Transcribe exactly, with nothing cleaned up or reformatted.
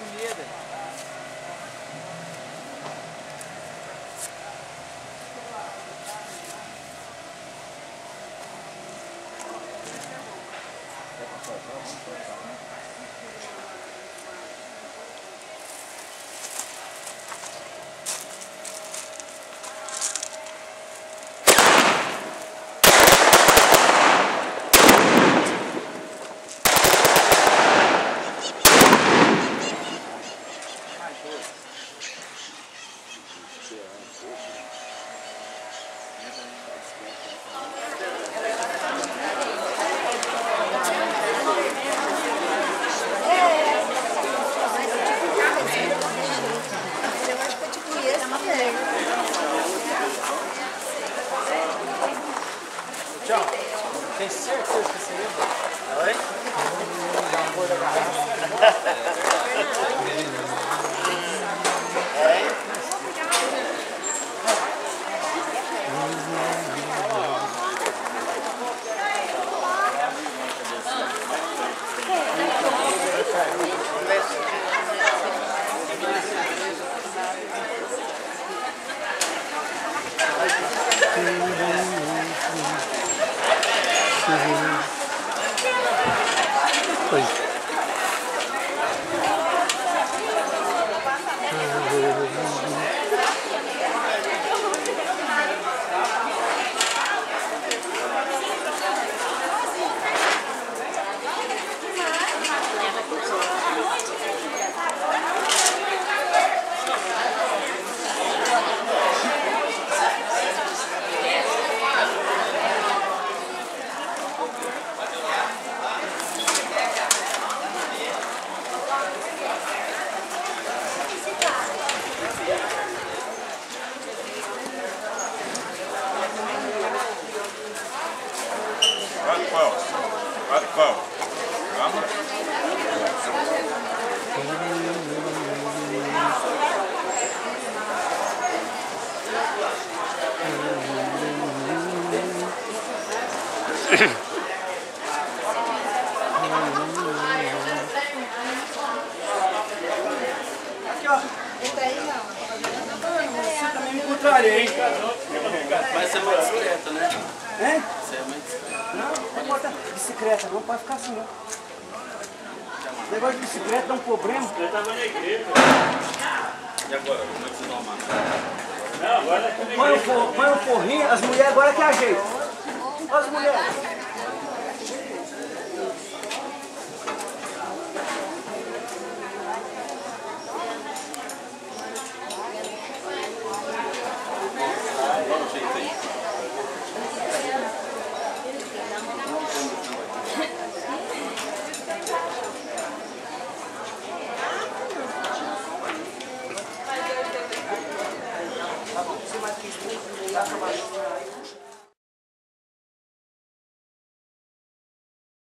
com medo. Tchau. Tem certeza que você lembra? Oi? A cor da garrafa. Oi. Vai de pau, vai de pau. Vamos? Aqui, ó. Entra aí, não. Você também me encontrarei, hein? Vai ser mais discreto, né? Hein? Você é mais discreto. Não, não bota bicicleta, não pode ficar assim, não. Negócio de bicicleta dá um problema. Eu tava na igreja. E agora, como é que vocês vão arrumar? Não, agora é Põe o, for, põe o forrinho, as mulheres agora que ajeitam. Olha as mulheres.